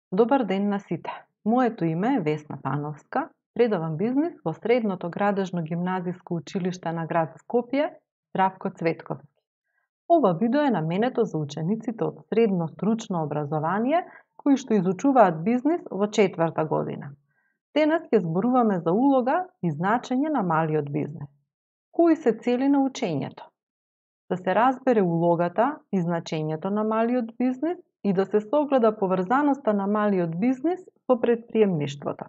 Добар ден на сите. Моето име е Весна Пановска, предавам бизнис во Средното градежно гимназиско училиште на град Скопје, Здравко Цветковски. Ова видео е наменето за учениците од средно стручно образование кои што изучуваат бизнис во 4-та година. Денес ќе зборуваме за улога и значење на малиот бизнис. Кои се цели на учењето? Да се разбере улогата и значењето на малиот бизнис и да се согледа поврзаноста на малиот бизнис со претприемништвото.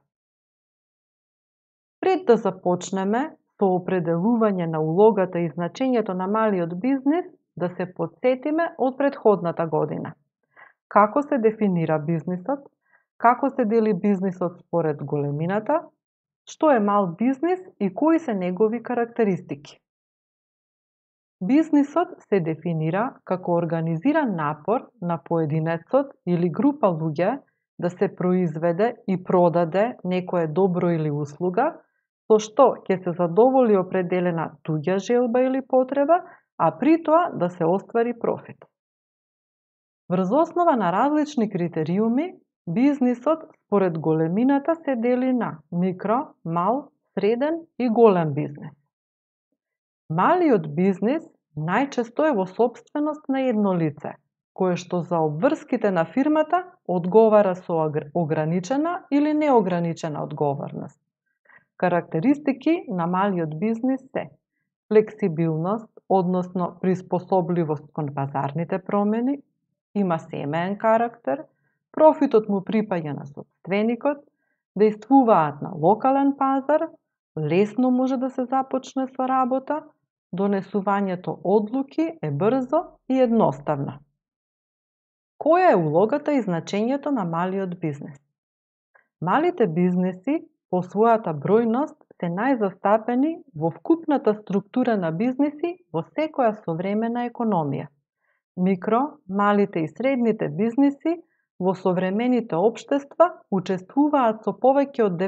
Пред да започнеме со определување на улогата и значењето на малиот бизнис, да се потсетиме од претходната година. Како се дефинира бизнисот? Како се дели бизнисот според големината? Што е мал бизнис и кои се негови карактеристики? Бизнисот се дефинира како организиран напор на поединецот или група луѓе да се произведе и продаде некое добро или услуга, со што ќе се задоволи определена туѓа желба или потреба, а при тоа да се оствари профит. Врз основа на различни критериуми, бизнисот според големината се дели на микро, мал, среден и голем бизнис. Малиот бизнис најчесто е во сопственост на едно лице, кое што за обврските на фирмата одговара со ограничена или неограничена одговорност. Карактеристики на малиот бизнис се флексибилност, односно приспособливост кон пазарните промени, има семеен карактер, профитот му припаѓа на сопственикот, действуваат на локален пазар, лесно може да се започне со работа, донесувањето одлуки е брзо и едноставно. Која е улогата и значењето на малиот бизнис? Малите бизниси по својата бројност се најзастапени во вкупната структура на бизниси во секоја современа економија. Микро, малите и средните бизниси во современите општества учествуваат со повеќе од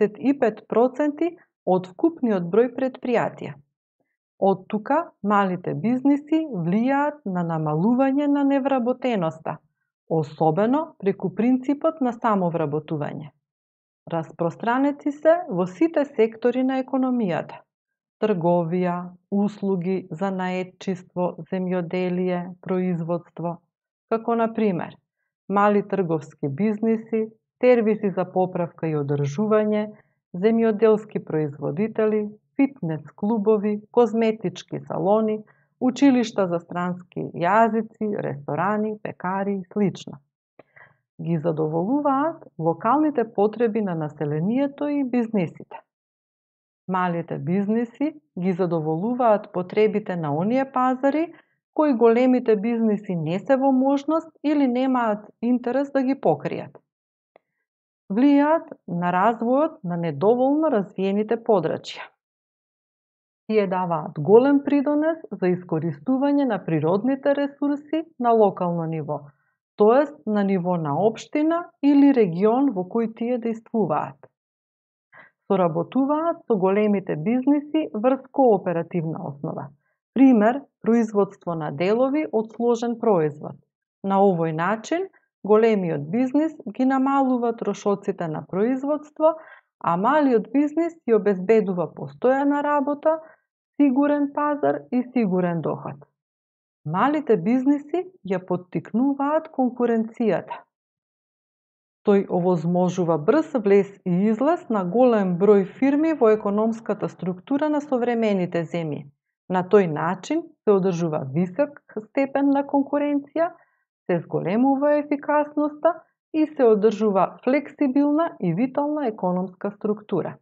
95% од вкупниот број предпријатија. Од тука, малите бизниси влијаат на намалување на невработеноста, особено преку принципот на самовработување. Распространети се во сите сектори на економијата: трговија, услуги, занаетчиство, земјоделие, производство, како на пример мали трговски бизниси, сервиси за поправка и одржување, земјоделски производители, фитнес клубови, козметички салони, училишта за странски јазици, ресторани, пекари и слично. Ги задоволуваат локалните потреби на населението и бизнисите. Малите бизниси ги задоволуваат потребите на оние пазари кои големите бизниси не се во можност или немаат интерес да ги покријат. Влијаат на развојот на недоволно развиените подрачја. Тие даваат голем придонес за искористување на природните ресурси на локално ниво, тоест на ниво на општина или регион во кој тие действуваат. Соработуваат со големите бизниси врз кооперативна основа. Пример, производство на делови од сложен производ. На овој начин, големиот бизнис ги намалува трошоците на производство, а малиот бизнис ја обезбедува постојана работа, сигурен пазар и сигурен доход. Малите бизниси ја поттикнуваат конкуренцијата. Тој овозможува брз влез и излез на голем број фирми во економската структура на современите земји. На тој начин се одржува висок степен на конкуренција, се зголемува ефикасноста и се одржува флексибилна и витална економска структура.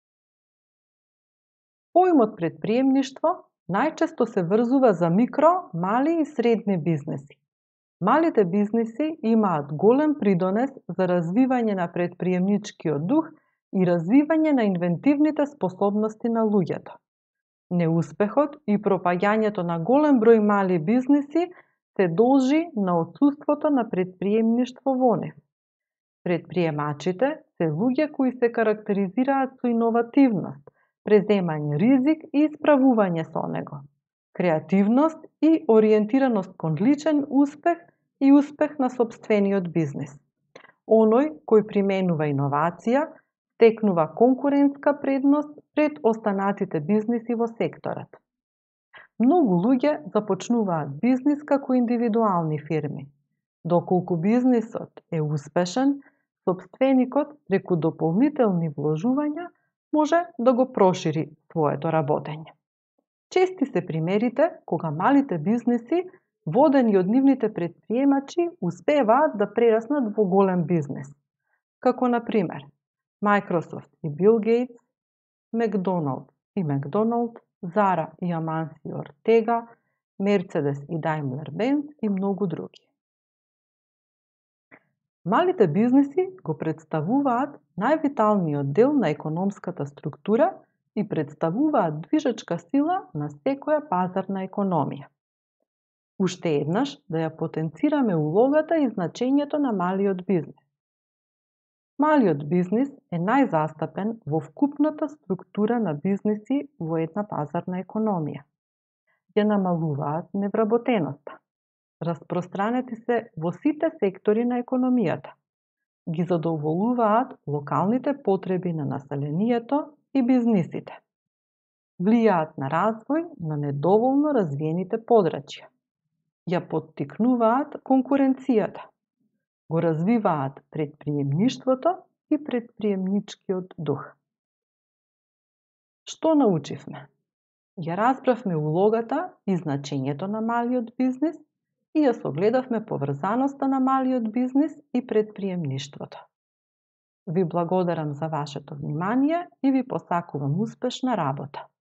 Поимот претприемништво најчесто се врзува за микро, мали и средни бизниси. Малите бизниси имаат голем придонес за развивање на претприемничкиот дух и развивање на инвентивните способности на луѓето. Неуспехот и пропаѓањето на голем број мали бизниси се должи на отсуството на претприемништво во нив. Претприемачите се луѓе кои се карактеризираат со иновативност, преземање ризик и исправување со него, креативност и ориентираност кон личен успех и успех на сопствениот бизнис. оној кој применува иновација, стекнува конкурентска предност пред останатите бизниси во секторот. Многу луѓе започнуваат бизнис како индивидуални фирми. Доколку бизнисот е успешен, сопственикот преку дополнителни вложувања може да го прошири своето работење. Чести се примерите кога малите бизниси, водени од нивните претприемачи, успеваат да прераснат во голем бизнис, како на пример Microsoft и Bill Gates, McDonald's и McDonald, Zara и Amancio Ortega, Mercedes и Daimler-Benz и многу други. Малите бизниси го представуваат највиталниот дел на економската структура и представуваат движечка сила на секоја пазарна економија. Уште еднаш да ја потенцираме улогата и значењето на малиот бизнис. Малиот бизнис е најзастапен во вкупната структура на бизниси во една пазарна економија. Ја намалуваат невработеноста. Распространети се во сите сектори на економијата. Ги задоволуваат локалните потреби на населението и бизнисите. Влијаат на развој на недоволно развиените подрачја. Ја поттикнуваат конкуренцијата. Го развиваат претприемништвото и претприемничкиот дух. Што научивме? Ја разбравме улогата и значењето на малиот бизнис и ја согледавме поврзаноста на малиот бизнис и претприемништвото. Ви благодарам за вашето внимание и ви посакувам успешна работа.